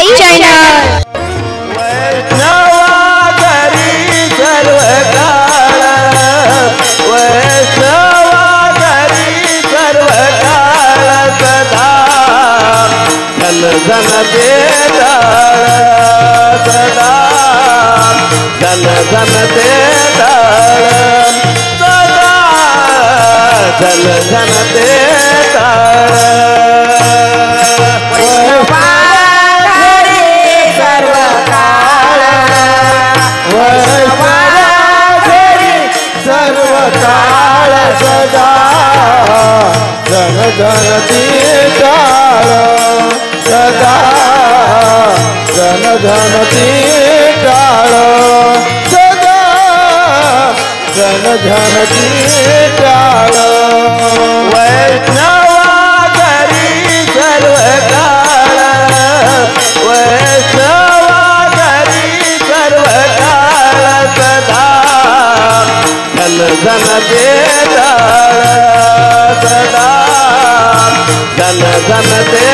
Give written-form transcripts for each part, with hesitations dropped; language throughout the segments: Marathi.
साई चैनल। धन दे सदा धन धन दे सदा धन धन दे सर्व काळ सदा धन धन दे सदा धन धन तीटाळ सदा धन धन तीटाळ वैष्णवा घरी सर्व काळ वैष्णवा घरी सर्व काळ सदा धन धन दे सदा धन धन दे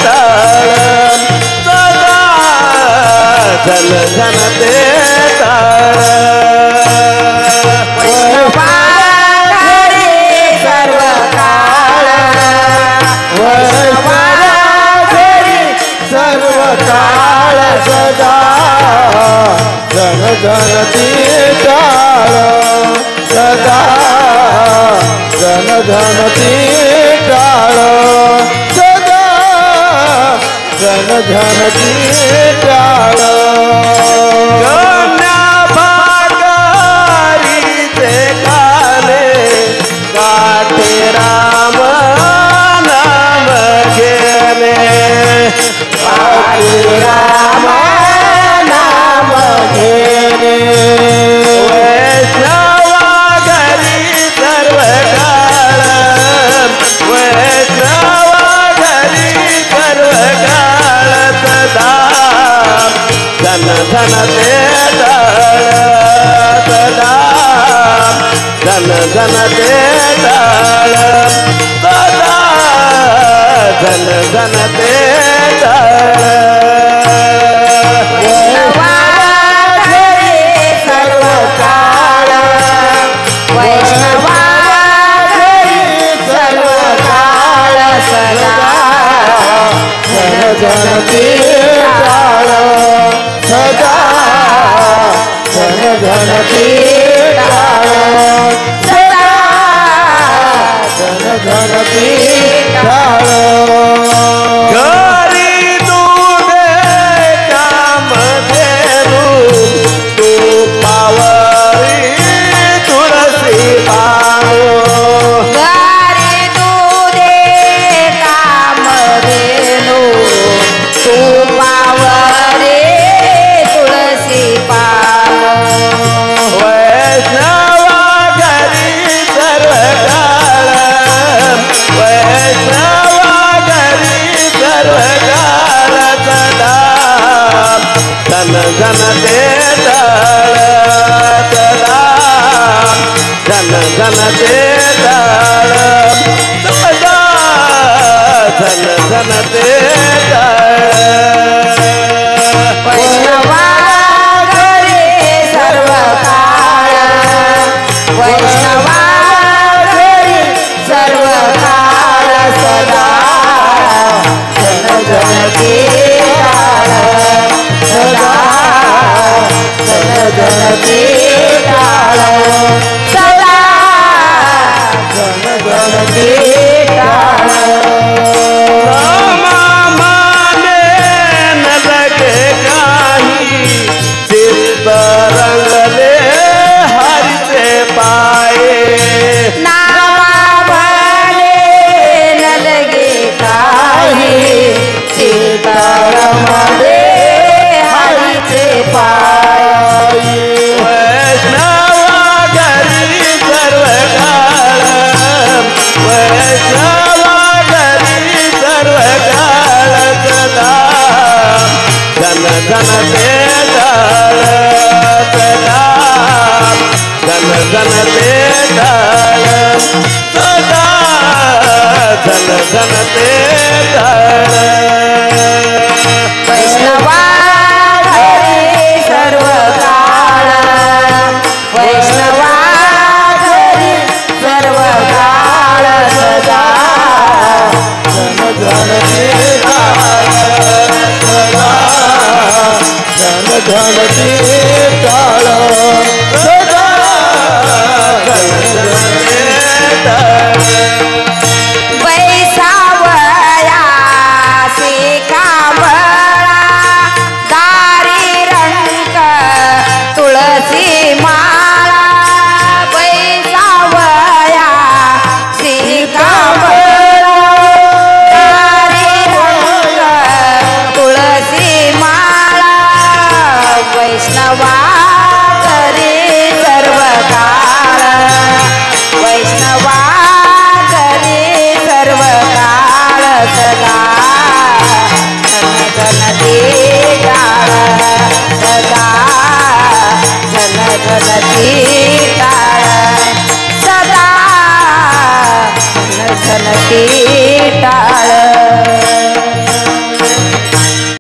धन धन दे सर्व काळ सर्व काळ सदा धन धन तीटाळ सदा धन धन तीटाळ सदा धन धन तीटाळ राम नाम घेने राम नाम घेने वैष्णवा घरी सर्व काळ वैष्णवा घरी सर्व काळ सदा धन धन दे सदा धन धन दे सदा धन धन दे सर्व काळ वैष्णवा सर्व काळ सदा धन धन तीटाळ सदा धन धन तीटाळ सदा धन धन तीटाळ घरी दूध कामधेनु तुपावरी तुळसी पानो गारी दूधे कामधेनु तुपावरे तुळसी पानो वैष्णवा घरी सर्व काळ वैष्णवा घरी सर्व काळ सदा धन धन दे सदा धन धन दे सदा धन धन दे घनते